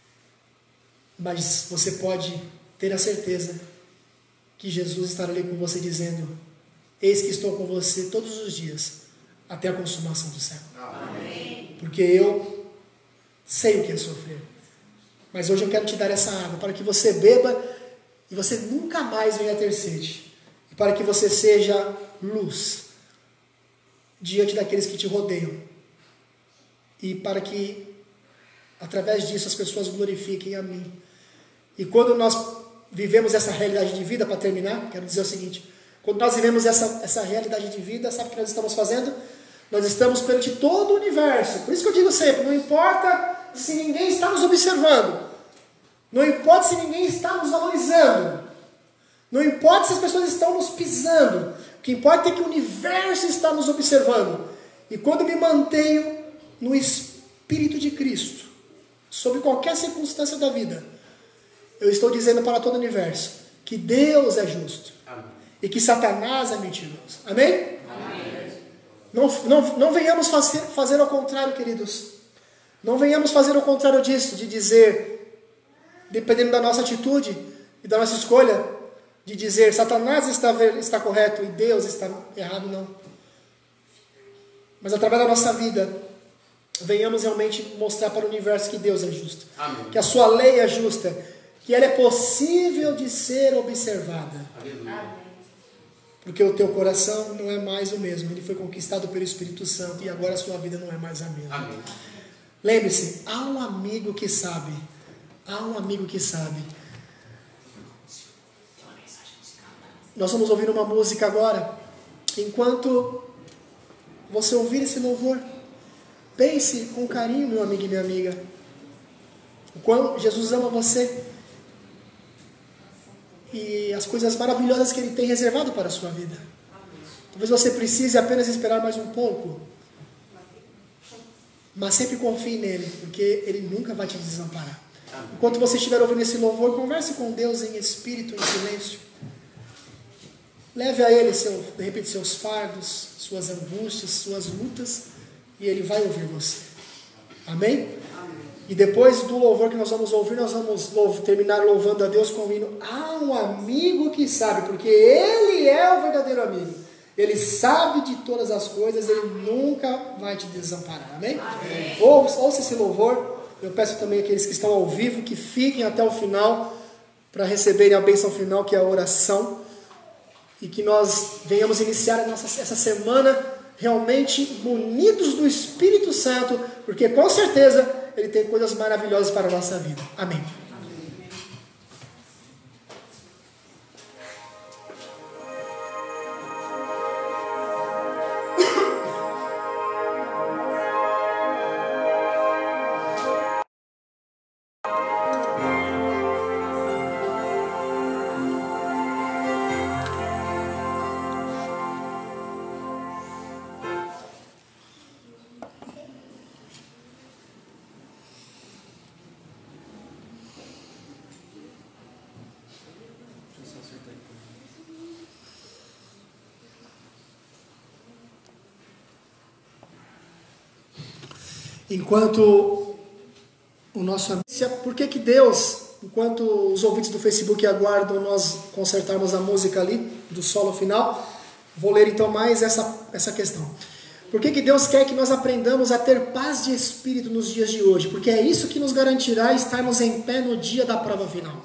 Mas você pode ter a certeza que Jesus estará ali com você dizendo: eis que estou com você todos os dias, até a consumação do século. Amém. Porque eu sei o que é sofrer. Mas hoje eu quero te dar essa água para que você beba e você nunca mais venha ter sede. E para que você seja luz diante daqueles que te rodeiam. E para que através disso as pessoas glorifiquem a mim. E quando nós vivemos essa realidade de vida, para terminar, quero dizer o seguinte: quando nós vivemos essa realidade de vida, sabe o que nós estamos fazendo? Nós estamos perante todo o universo. Por isso que eu digo sempre, não importa se ninguém está nos observando, não importa se ninguém está nos valorizando, não importa se as pessoas estão nos pisando, o que importa é que o universo está nos observando. E quando me mantenho no Espírito de Cristo, sobre qualquer circunstância da vida, eu estou dizendo para todo o universo que Deus é justo. Amém. E que Satanás é mentiroso. Amém? Amém. Não venhamos fazer ao contrário, queridos. Não venhamos fazer ao contrário disso, de dizer, dependendo da nossa atitude e da nossa escolha, de dizer Satanás está correto e Deus está errado, não. Mas através da nossa vida, venhamos realmente mostrar para o universo que Deus é justo. Amém. Que a sua lei é justa, que ela é possível de ser observada. Aleluia. Porque o teu coração não é mais o mesmo. Ele foi conquistado pelo Espírito Santo e agora a sua vida não é mais a mesma. Amém. Lembre-se, há um amigo que sabe. Há um amigo que sabe. Nós vamos ouvir uma música agora. Enquanto você ouvir esse louvor, pense com carinho, meu amigo e minha amiga, o quão Jesus ama você e as coisas maravilhosas que Ele tem reservado para a sua vida. Talvez você precise apenas esperar mais um pouco, mas sempre confie nele, porque Ele nunca vai te desamparar. Enquanto você estiver ouvindo esse louvor, converse com Deus em espírito, em silêncio. Leve a Ele, de repente, seus fardos, suas angústias, suas lutas, e Ele vai ouvir você. Amém? E depois do louvor que nós vamos ouvir, nós vamos terminar louvando a Deus com o hino Há um amigo que sabe, porque Ele é o verdadeiro amigo. Ele sabe de todas as coisas, Ele nunca vai te desamparar. Amém? Amém. Ouça esse louvor. Eu peço também àqueles que estão ao vivo que fiquem até o final para receberem a bênção final, que é a oração. E que nós venhamos iniciar essa semana realmente munidos do Espírito Santo, porque com certeza Ele tem coisas maravilhosas para a nossa vida. Amém. Enquanto o nosso amigo. Por que Deus, enquanto os ouvintes do Facebook aguardam nós consertarmos a música ali, do solo final, vou ler então mais essa questão. Por que Deus quer que nós aprendamos a ter paz de espírito nos dias de hoje? Porque é isso que nos garantirá estarmos em pé no dia da prova final.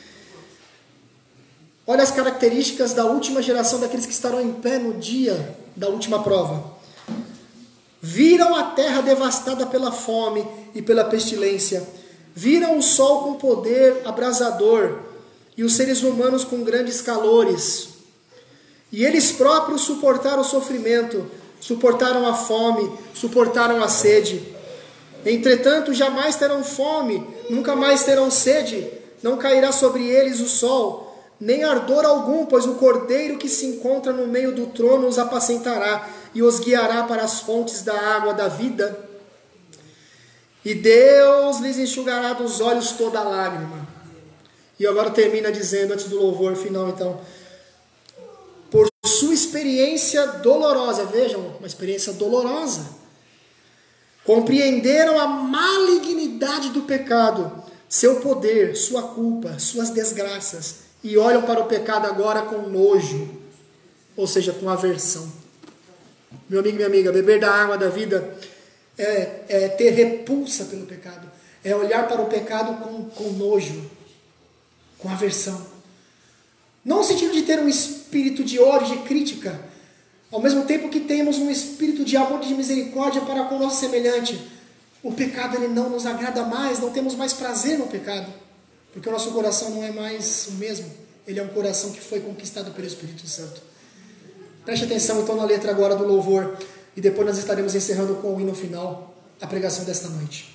Olha as características da última geração daqueles que estarão em pé no dia da última prova. Viram a terra devastada pela fome e pela pestilência. Viram o sol com poder abrasador e os seres humanos com grandes calores. E eles próprios suportaram o sofrimento, suportaram a fome, suportaram a sede. Entretanto, jamais terão fome, nunca mais terão sede, não cairá sobre eles o sol, nem ardor algum, pois o cordeiro que se encontra no meio do trono os apacentará e os guiará para as fontes da água da vida. E Deus lhes enxugará dos olhos toda lágrima. E agora termina dizendo, antes do louvor final então, por sua experiência dolorosa, vejam, uma experiência dolorosa, compreenderam a malignidade do pecado, seu poder, sua culpa, suas desgraças, e olham para o pecado agora com nojo, ou seja, com aversão. Meu amigo e minha amiga, beber da água da vida é ter repulsa pelo pecado, é olhar para o pecado com nojo, com aversão. Não no sentido de ter um espírito de ódio, de crítica, ao mesmo tempo que temos um espírito de amor e de misericórdia para com o nosso semelhante. O pecado ele não nos agrada mais, não temos mais prazer no pecado, porque o nosso coração não é mais o mesmo, ele é um coração que foi conquistado pelo Espírito Santo. Preste atenção então na letra agora do louvor, e depois nós estaremos encerrando com o hino final, a pregação desta noite.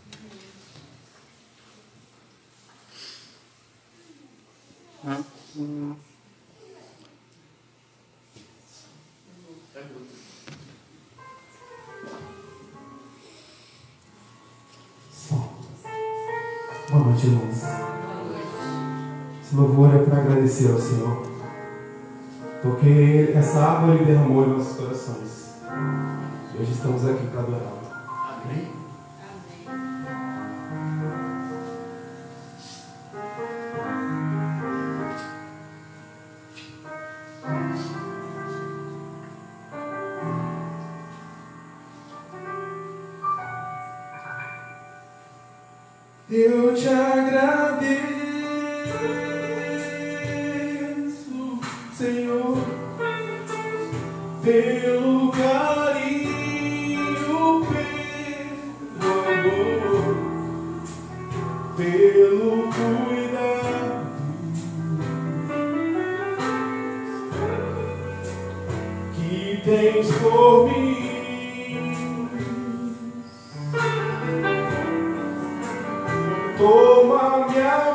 Boa noite, irmãos. Esse louvor é para agradecer ao Senhor, porque essa água Ele derramou em nossos corações. E hoje estamos aqui para adorá-lo. Amém? Eu te agradeço, Senhor, pelo carinho, pelo amor, pelo cuidado que tens por mim. Toma minha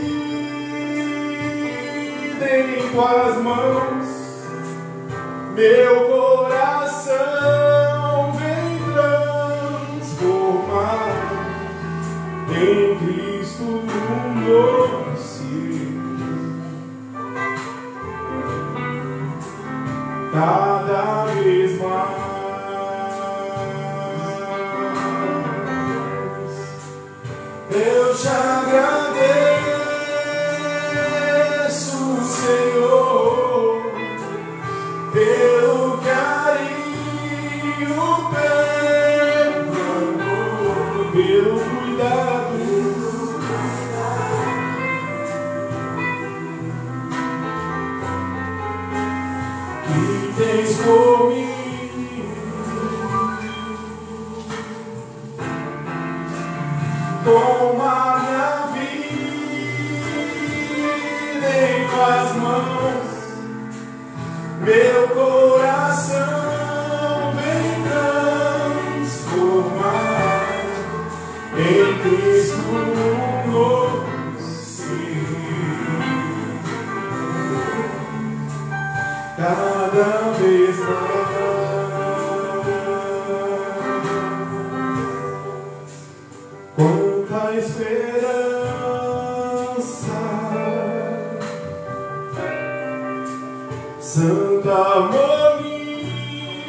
vida em tuas mãos, meu coração vem transformar em Cristo um novo ser. Cada vez mais eu te agradeço, Senhor, pelo carinho, pelo amor, pelo cuidado que tens por mim. Toma minha vida em tuas mãos, meu coração vem transformar em Cristo um novo ser. Cada vez mais quanta esperança, santa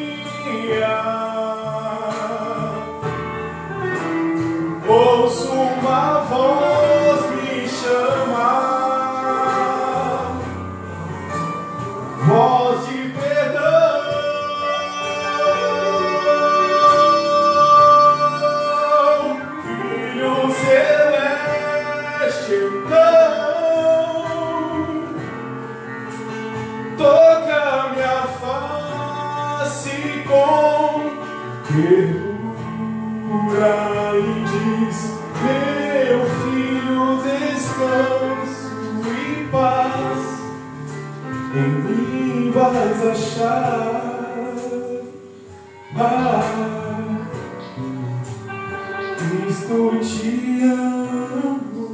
harmonia, ouço uma voz me chama, voz de perdão, Filho celeste, então toca minha face com ternura e diz: meu filho, descanso e paz em mim vais achar. Cristo te amo,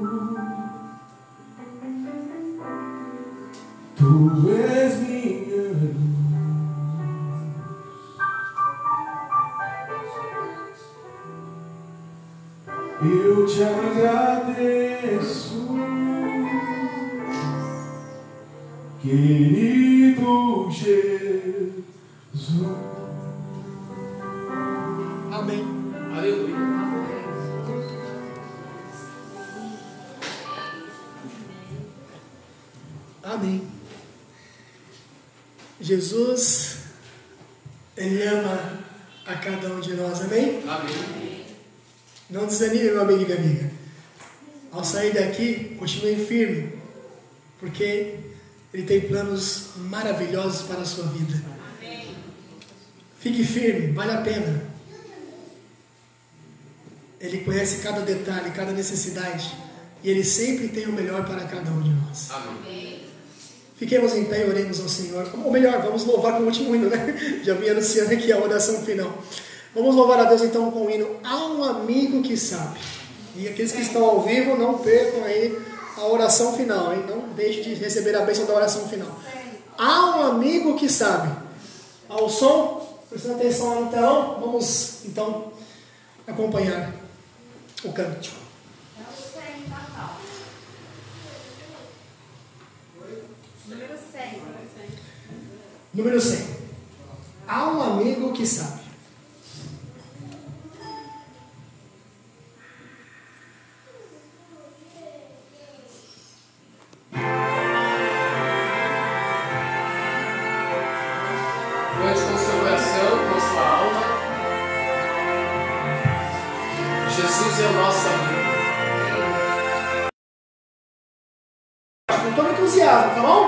tu és minha luz. Eu te agradeço, querido Jesus. Amém. Aleluia. Amém. Jesus, Ele ama a cada um de nós. Amém? Amém. Não desanime, meu amigo e minha amiga. Ao sair daqui, continue firme, porque Ele tem planos maravilhosos para a sua vida. Fique firme, vale a pena. Ele conhece cada detalhe, cada necessidade, e Ele sempre tem o melhor para cada um de nós. Amém. Fiquemos em pé e oremos ao Senhor. Ou melhor, vamos louvar com o último hino, né? Já vim anunciando aqui a oração final. Vamos louvar a Deus então com o hino Há um Amigo que Sabe. E aqueles que estão ao vivo, não percam aí a oração final, hein? Não deixe de receber a bênção da oração final. Há um amigo que sabe. Ao som, prestando atenção lá no telão, vamos então acompanhar o cântico. Número 100. Há um amigo que sabe. Cante com seu coração, com sua alma. Jesus é o nosso amigo. Com todo entusiasmo, tá bom?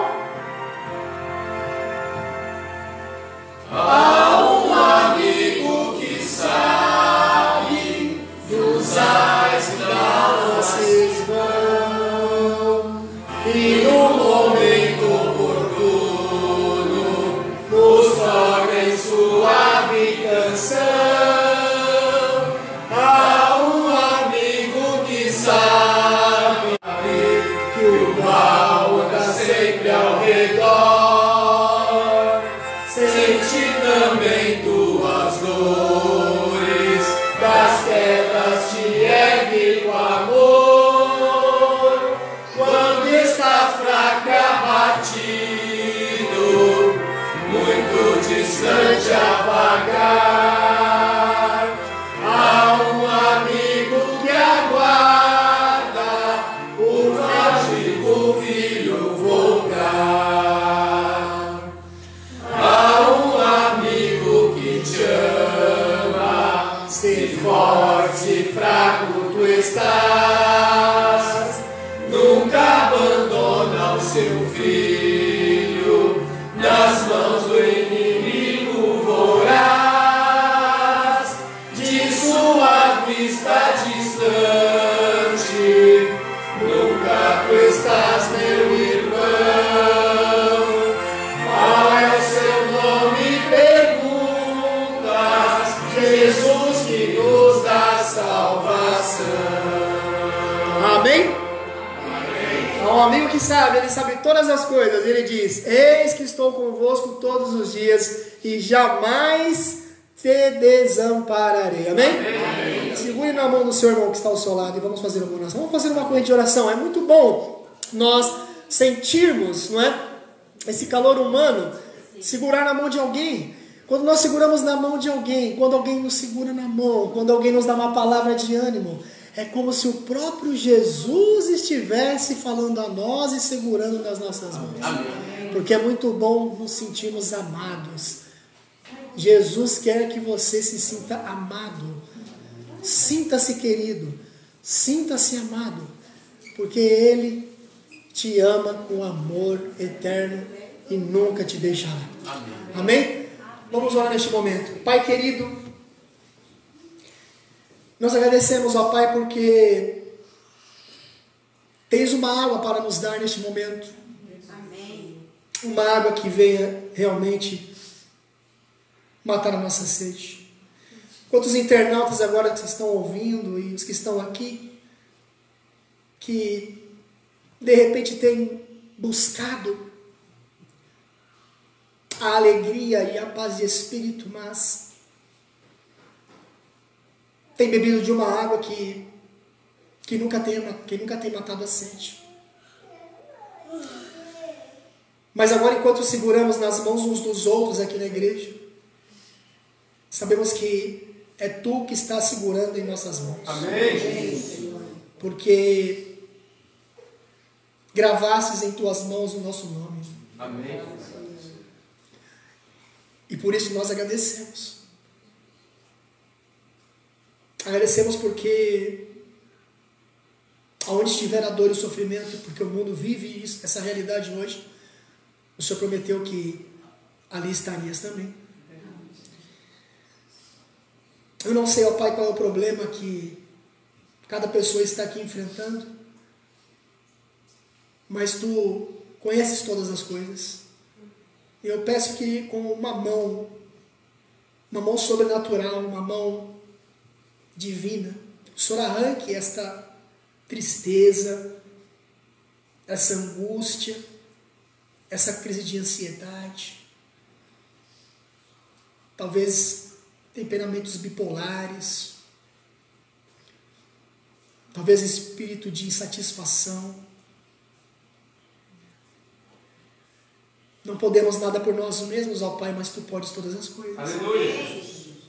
Há um amigo que sabe dos ais que Vocês vão e no momento oportuno nos toca em suave canção. Há um amigo que sabe que o mal anda sempre ao redor. Sente também tuas dores, das quedas te ergue com amor. Quando está fraco e abatido, muito distante a vagar, há um amigo que aguarda o frágil filho voltar. Há um amigo que te ama, se forte e fraco tu estás, nunca abandona o seu filho nas mãos do inimigo voraz. De sua vista distante, nunca tu estás, meu irmão. Qual é o seu nome? Perguntas. Jesus que nos dá salvação. Amém? Há um amigo que sabe, ele sabe todas as coisas. Ele diz: eis que estou convosco todos os dias e jamais te desampararei. Amém? Amém. Segure na mão do seu irmão que está ao seu lado e vamos fazer uma oração. Vamos fazer uma corrente de oração. É muito bom nós sentirmos, não é, esse calor humano, segurar na mão de alguém. Quando nós seguramos na mão de alguém, quando alguém nos segura na mão, quando alguém nos dá uma palavra de ânimo, É como se o próprio Jesus estivesse falando a nós e segurando nas nossas mãos. Amém. Porque é muito bom nos sentirmos amados. Jesus quer que você se sinta amado. Sinta-se querido. Sinta-se amado. Porque Ele te ama com amor eterno e nunca te deixará. Amém? Amém? Vamos orar neste momento. Pai querido, nós agradecemos, ó Pai, porque tens uma água para nos dar neste momento. Amém. Uma água que venha realmente matar a nossa sede. Quantos internautas agora que estão ouvindo e os que estão aqui, que de repente têm buscado a alegria e a paz de espírito, mas tem bebido de uma água que nunca tem matado a sede. Mas agora, enquanto seguramos nas mãos uns dos outros aqui na igreja, sabemos que é Tu que está segurando em nossas mãos. Amém. Porque gravastes em Tuas mãos o nosso nome. Amém. E por isso nós agradecemos. Agradecemos porque aonde estiver a dor e o sofrimento, porque o mundo vive isso, essa realidade hoje, o Senhor prometeu que ali estarias também. Eu não sei, ó Pai, qual é o problema que cada pessoa está aqui enfrentando, mas Tu conheces todas as coisas. E eu peço que com uma mão sobrenatural, uma mão divina, o Senhor arranque esta tristeza, essa angústia, essa crise de ansiedade, talvez temperamentos bipolares, talvez espírito de insatisfação. Não podemos nada por nós mesmos, ó Pai, mas Tu podes todas as coisas. Aleluia!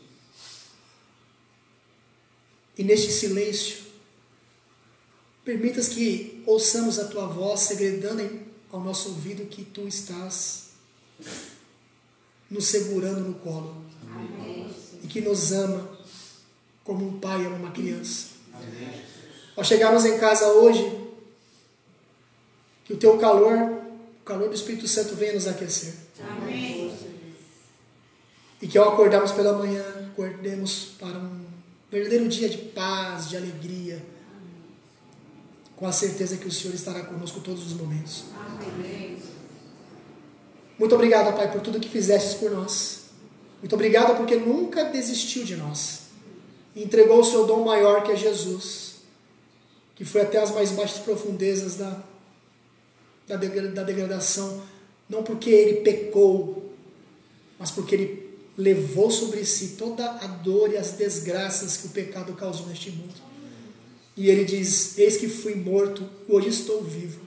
E neste silêncio, permitas que ouçamos a Tua voz segredando ao nosso ouvido que Tu estás nos segurando no colo. Amém. E que nos ama como um pai ama uma criança. Amém. Ao chegarmos em casa hoje, que o Teu calor, o calor do Espírito Santo venha nos aquecer. Amém. E que ao acordarmos pela manhã, acordemos para um verdadeiro dia de paz, de alegria, com a certeza que o Senhor estará conosco todos os momentos. Amém. Muito obrigado, Pai, por tudo que fizestes por nós. Muito obrigado porque nunca desistiu de nós. E entregou o Seu dom maior, que é Jesus, que foi até as mais baixas profundezas da degradação, não porque Ele pecou, mas porque Ele levou sobre si toda a dor e as desgraças que o pecado causou neste mundo. E Ele diz: eis que fui morto, hoje estou vivo.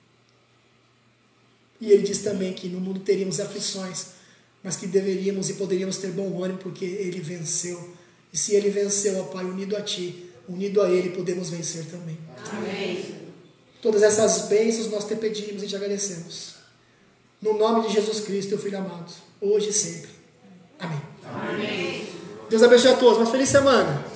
E Ele diz também que no mundo teríamos aflições, mas que deveríamos e poderíamos ter bom ânimo, porque Ele venceu. E se Ele venceu, ó Pai, unido a Ti, unido a Ele, podemos vencer também. Amém. Todas essas bênçãos nós te pedimos e te agradecemos. No nome de Jesus Cristo, Teu Filho amado, hoje e sempre. Amém. Amém. Deus abençoe a todos. Uma feliz semana.